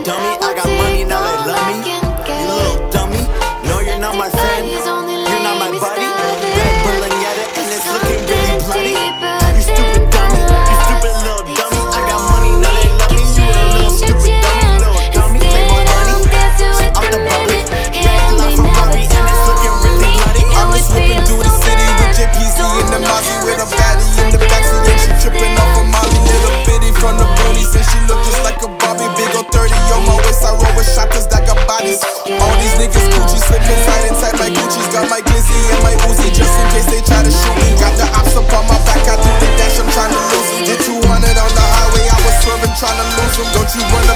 dummy. I got money, now they love me. You little dummy. No, you're not my friend. You're not my buddy. Red Bull and Yetta, and it's looking really bloody. You stupid dummy. You stupid little dummy. I got money, now they love me. You a little stupid dummy. Little dummy. Playboy money. Off the bubbly. Drag life from Bobby, and it's looking really bloody. I'm just whipping through the city with JPZ in the Mozzie, with a baddie in the backseat, and she tripping off a Molly. Little bitty from the boonies, and she look just like a Bobby. Big ol' 30 on my waist, I roll with shotters that got bodies. All these niggas Gucci slipping tight and tight. My Gucci's got my glizzy and my Uzi, just in case they try to shoot me. Got the ops up on my back, I do the dash, I'm trying to lose 'em. Did 200 on the highway, I was swerving, trying to lose 'em. Don't you run